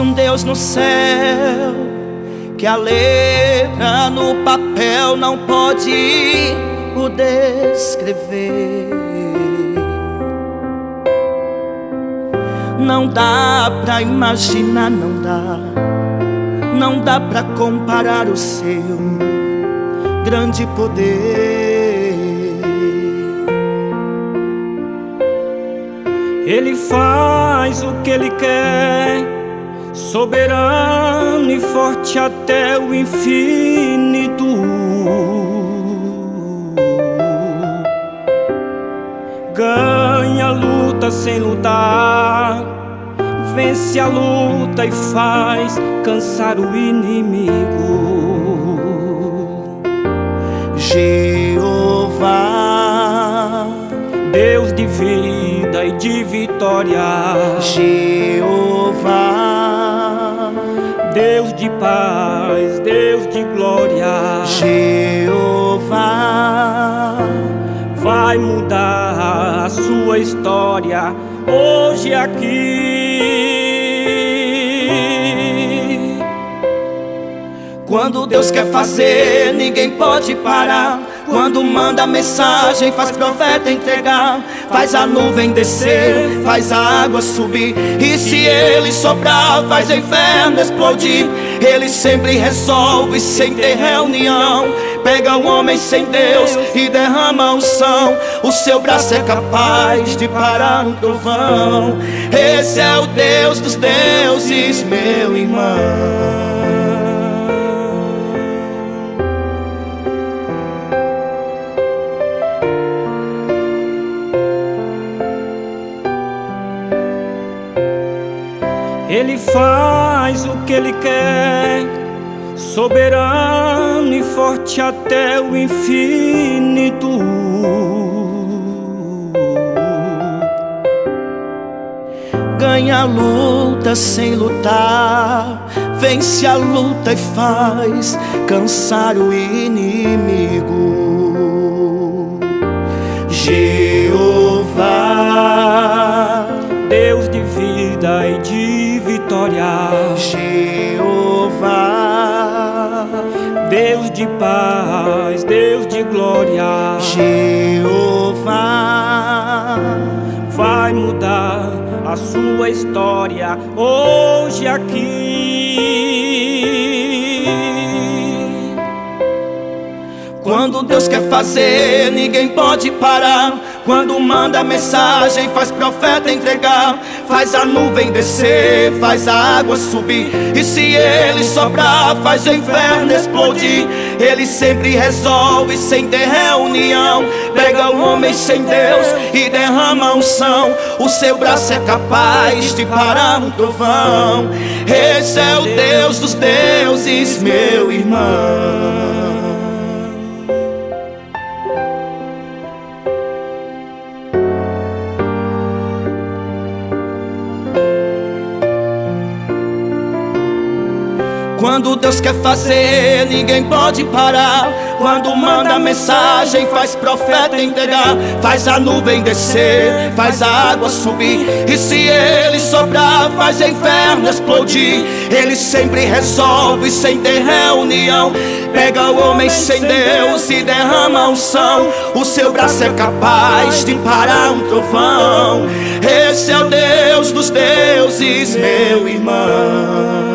um Deus no céu que a letra no papel não pode o descrever. Não dá pra imaginar, não dá pra comparar o seu grande poder. Ele faz o que Ele quer, soberano e forte até o infinito. Ganha a luta sem lutar, vence a luta e faz cansar o inimigo. Jeová, Deus de vida e de vitória. Jeová, Deus de paz, Deus de glória. Jeová, vai mudar a sua história hoje aqui. Quando Deus quer fazer, ninguém pode parar. Quando manda mensagem, faz profeta entregar. Faz a nuvem descer, faz a água subir. E se Ele soprar, faz o inferno explodir. Ele sempre resolve sem ter reunião. Pega um homem sem Deus e derrama unção. O seu braço é capaz de parar um trovão. Esse é o Deus dos deuses, meu irmão. Ele faz o que Ele quer, soberano e forte até o infinito. Ganha a luta sem lutar, vence a luta e faz cansar o inimigo. Jeová, Deus de vida e de vitória. Jeová, Deus de paz, Deus de glória. Jeová, vai mudar a sua história hoje aqui. Quando Deus quer fazer, ninguém pode parar. Quando manda mensagem, faz profeta entregar. Faz a nuvem descer, faz a água subir. E se Ele soprar, faz o inferno explodir. Ele sempre resolve sem ter reunião. Pega o homem sem Deus e derrama unção. O seu braço é capaz de parar um trovão. Esse é o Deus dos deuses, meu irmão. Quando Deus quer fazer, ninguém pode parar. Quando manda mensagem, faz profeta entregar. Faz a nuvem descer, faz a água subir. E se Ele soprar, faz o inferno explodir. Ele sempre resolve sem ter reunião. Pega o homem sem Deus e derrama unção. O seu braço é capaz de parar um trovão. Esse é o Deus dos deuses, meu irmão.